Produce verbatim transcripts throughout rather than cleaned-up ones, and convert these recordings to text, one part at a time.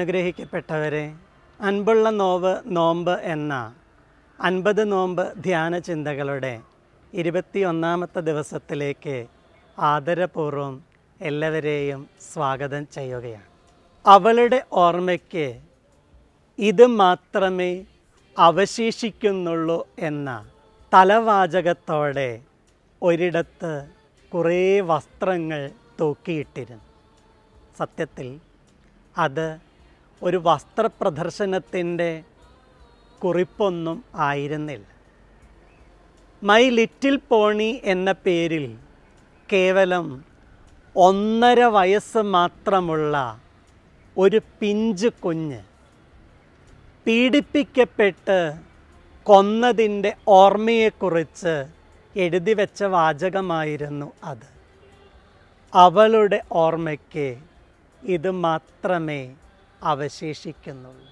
അനുഗ്രഹിക്കപ്പെട്ടവരെ, അൻപുള്ള now നോമ്പ് എന്ന അൻപത് നോമ്പ് ധ്യാന ചിന്തകളുടെ ഇരുപത്തി ഒന്നാമത്തെ ദിവസത്തിലേക്ക് ആദരപൂർവ്വം എല്ലാവരെയും സ്വാഗതം ചെയ്യുകയാണ്. അവളുടെ ഓർമ്മയ്ക്ക് ഇത് മാത്രമേ അവശേഷിക്കുന്നുള്ളൂ എന്ന തലവാചകത്തോടെ ഒരിടത്ത് കുറേ വസ്ത്രങ്ങൾ തൂക്കിയിട്ടിരുന്നു. സത്യത്തിൽ അത് ഒരു വസ്ത്രപ്രദർശനത്തിൻ്റെ കുറിപ്പൊന്നും ആയിരുന്നില്ല. മൈ ലിറ്റിൽ പോണി എന്ന പേരിൽ കേവലം ഒന്നര വയസ്സ് മാത്രമുള്ള ഒരു പിഞ്ചു കുഞ്ഞ് പീഡിപ്പിക്കപ്പെട്ട് കൊന്നതിൻ്റെ ഓർമ്മയെക്കുറിച്ച് എഴുതി വെച്ച വാചകമായിരുന്നു അത്. അവളുടെ ഓർമ്മയ്ക്ക് ഇത് മാത്രമേ അവശേഷിക്കുന്നുള്ളൂ.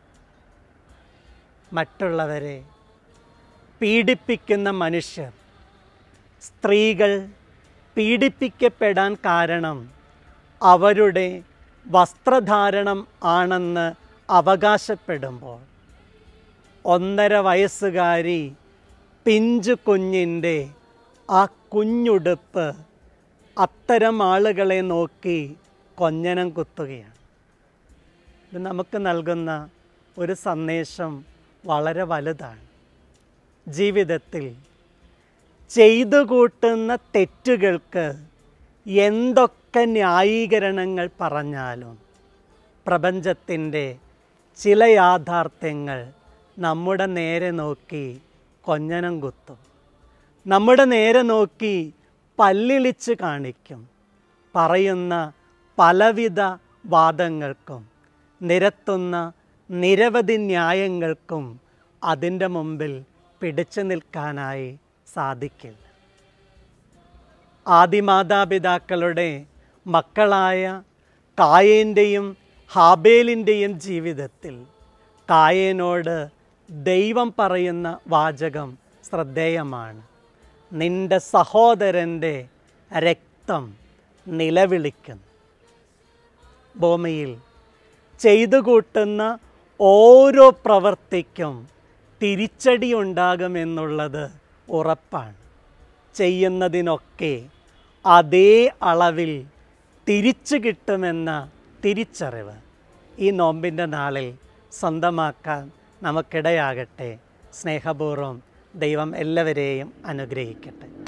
മറ്റുള്ളവരെ പീഡിപ്പിക്കുന്ന മനുഷ്യർ, സ്ത്രീകൾ പീഡിപ്പിക്കപ്പെടാൻ കാരണം അവരുടെ വസ്ത്രധാരണം ആണെന്ന് അവകാശപ്പെടുമ്പോൾ ഒന്നര വയസ്സുകാരി പിഞ്ചു കുഞ്ഞിൻ്റെ ആ കുഞ്ഞുടുപ്പ് അത്തരം ആളുകളെ നോക്കി കൊഞ്ഞനം കുത്തുകയാണ്. ഇത് നമുക്ക് നൽകുന്ന ഒരു സന്ദേശം വളരെ വലുതാണ്. ജീവിതത്തിൽ ചെയ്തു കൂട്ടുന്ന തെറ്റുകൾക്ക് എന്തൊക്കെ ന്യായീകരണങ്ങൾ പറഞ്ഞാലും പ്രപഞ്ചത്തിൻ്റെ ചില യാഥാർത്ഥ്യങ്ങൾ നമ്മുടെ നേരെ നോക്കി കൊഞ്ഞനം കുത്തും. നമ്മുടെ നേരെ നോക്കി പല്ലിളിച്ച് കാണിക്കും. പറയുന്ന പലവിധ വാദങ്ങൾക്കും നിരത്തുന്ന നിരവധി ന്യായങ്ങൾക്കും അതിൻ്റെ മുമ്പിൽ പിടിച്ചു നിൽക്കാനായി സാധിക്കില്ല. ആദിമാതാപിതാക്കളുടെ മക്കളായ കായേൻ്റെയും ഹാബേലിൻ്റെയും ജീവിതത്തിൽ കായേനോട് ദൈവം പറയുന്ന വാചകം ശ്രദ്ധേയമാണ്. നിൻ്റെ സഹോദരൻ്റെ രക്തം നിലവിളിക്കുന്നു. ഭൂമിയിൽ ചെയ്തു കൂട്ടുന്ന ഓരോ പ്രവൃത്തിക്കും തിരിച്ചടി ഉണ്ടാകുമെന്നുള്ളത് ഉറപ്പാണ്. ചെയ്യുന്നതിനൊക്കെ അതേ അളവിൽ തിരിച്ചു കിട്ടുമെന്ന തിരിച്ചറിവ് ഈ നോമ്പിൻ്റെ നാളിൽ സ്വന്തമാക്കാൻ നമുക്കിടയാകട്ടെ. സ്നേഹപൂർവ്വം ദൈവം എല്ലാവരെയും അനുഗ്രഹിക്കട്ടെ.